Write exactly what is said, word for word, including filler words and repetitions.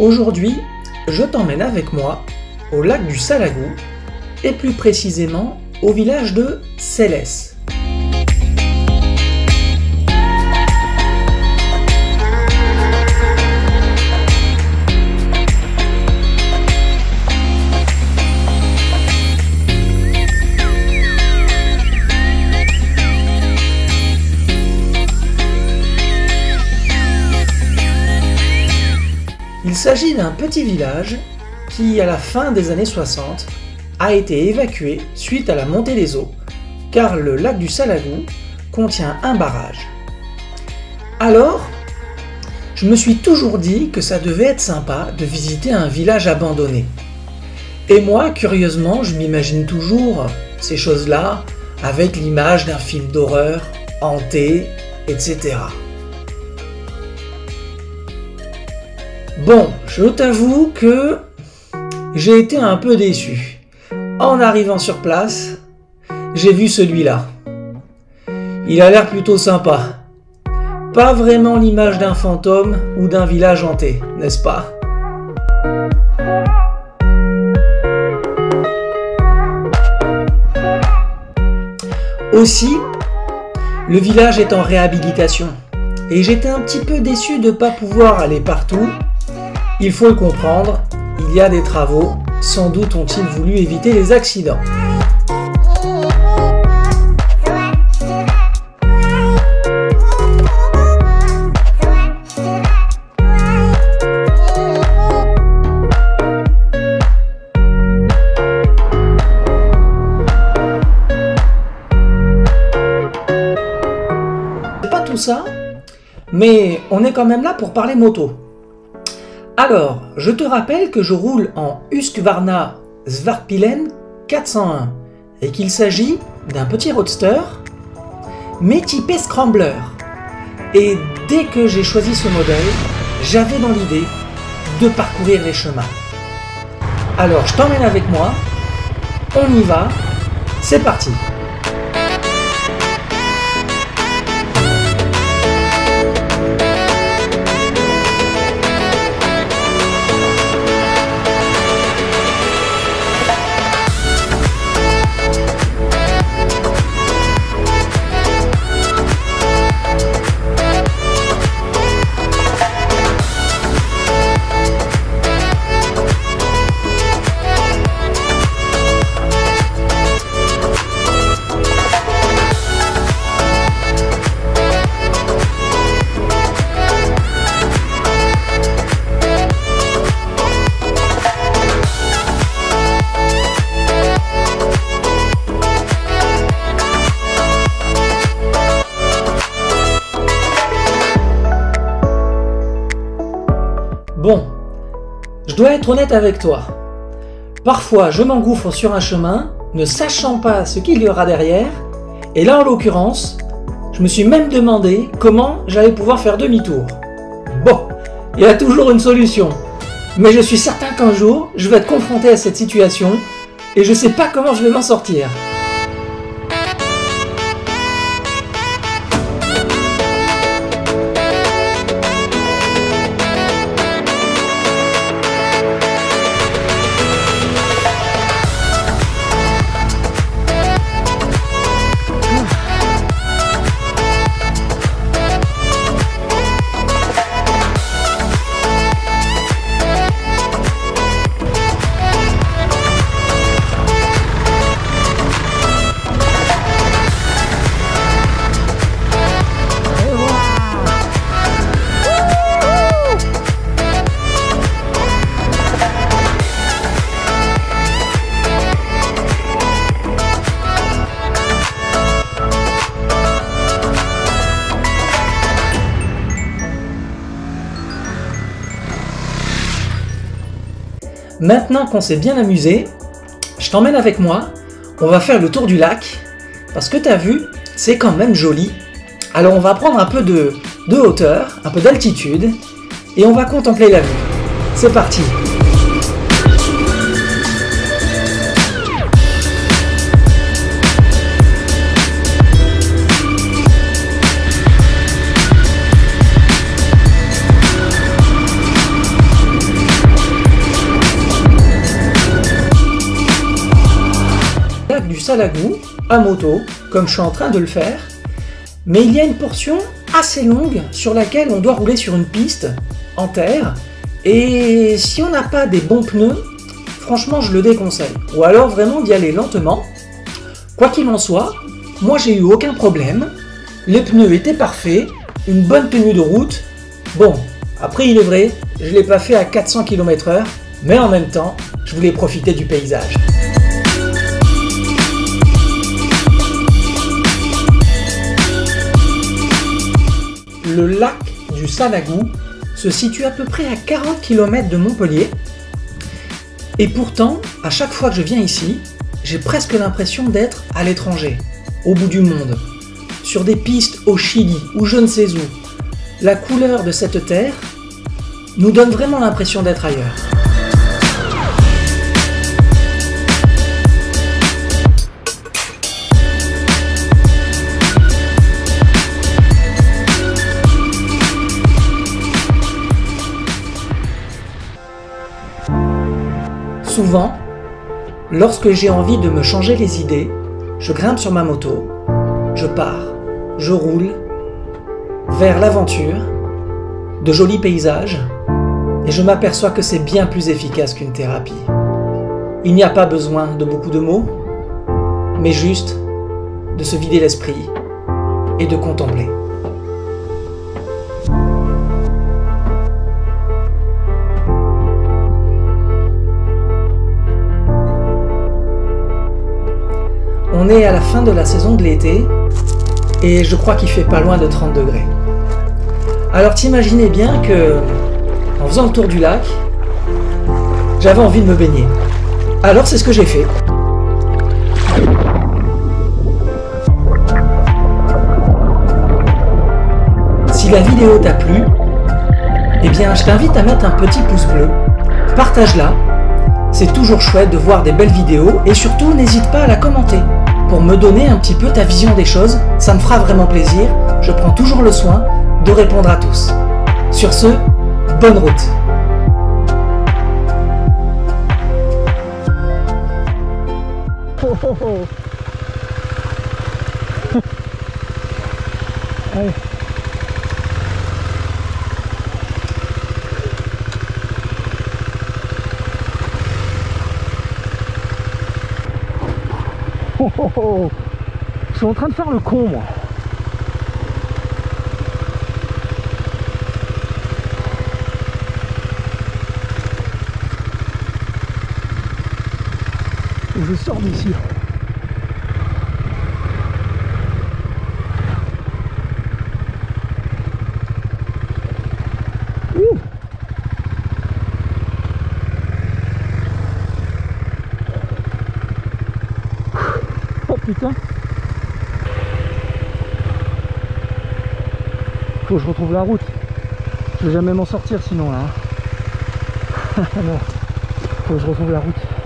Aujourd'hui, je t'emmène avec moi au lac du Salagou et plus précisément au village de Célès. Il s'agit d'un petit village qui, à la fin des années soixante, a été évacué suite à la montée des eaux, car le lac du Salagou contient un barrage. Alors, je me suis toujours dit que ça devait être sympa de visiter un village abandonné. Et moi, curieusement, je m'imagine toujours ces choses-là avec l'image d'un film d'horreur, hanté, et cetera. Bon, je t'avoue que j'ai été un peu déçu. En arrivant sur place, j'ai vu celui-là. Il a l'air plutôt sympa. Pas vraiment l'image d'un fantôme ou d'un village hanté, n'est-ce pas? Aussi, le village est en réhabilitation et j'étais un petit peu déçu de ne pas pouvoir aller partout. Il faut le comprendre, il y a des travaux, sans doute ont-ils voulu éviter les accidents. C'est pas tout ça, mais on est quand même là pour parler moto. Alors, je te rappelle que je roule en Husqvarna Svartbilen quatre cent un et qu'il s'agit d'un petit roadster, mais typé Scrambler. Et dès que j'ai choisi ce modèle, j'avais dans l'idée de parcourir les chemins. Alors, je t'emmène avec moi, on y va, c'est parti! Bon, je dois être honnête avec toi. Parfois, je m'engouffre sur un chemin, ne sachant pas ce qu'il y aura derrière, et là, en l'occurrence, je me suis même demandé comment j'allais pouvoir faire demi-tour. Bon, il y a toujours une solution, mais je suis certain qu'un jour, je vais être confronté à cette situation, et je ne sais pas comment je vais m'en sortir. Maintenant qu'on s'est bien amusé, je t'emmène avec moi, on va faire le tour du lac, parce que t'as vu, c'est quand même joli. Alors on va prendre un peu de, de hauteur, un peu d'altitude, et on va contempler la vue. C'est parti! Salagou à moto, comme je suis en train de le faire, mais il y a une portion assez longue sur laquelle on doit rouler sur une piste en terre, et si on n'a pas des bons pneus, franchement je le déconseille, ou alors vraiment d'y aller lentement. Quoi qu'il en soit, moi j'ai eu aucun problème, les pneus étaient parfaits, une bonne tenue de route. Bon, après il est vrai, je ne l'ai pas fait à quatre cents kilomètres heure, mais en même temps, je voulais profiter du paysage. Le lac du Salagou se situe à peu près à quarante kilomètres de Montpellier. Et pourtant, à chaque fois que je viens ici, j'ai presque l'impression d'être à l'étranger, au bout du monde, sur des pistes au Chili ou je ne sais où. La couleur de cette terre nous donne vraiment l'impression d'être ailleurs. Souvent, lorsque j'ai envie de me changer les idées, je grimpe sur ma moto, je pars, je roule vers l'aventure, de jolis paysages, et je m'aperçois que c'est bien plus efficace qu'une thérapie. Il n'y a pas besoin de beaucoup de mots, mais juste de se vider l'esprit et de contempler. On est à la fin de la saison de l'été et je crois qu'il fait pas loin de trente degrés. Alors t'imaginais bien que, en faisant le tour du lac, j'avais envie de me baigner. Alors c'est ce que j'ai fait. Si la vidéo t'a plu, eh bien je t'invite à mettre un petit pouce bleu, partage-la, c'est toujours chouette de voir des belles vidéos et surtout n'hésite pas à la commenter. Pour me donner un petit peu ta vision des choses, ça me fera vraiment plaisir, je prends toujours le soin de répondre à tous. Sur ce, bonne route! Oh, oh, oh. Allez. Oh, oh, oh. Je suis en train de faire le con, moi. Je sors d'ici. Ouh. Oh putain. Faut que je retrouve la route. Je vais jamais m'en sortir sinon là. Non. Faut que je retrouve la route.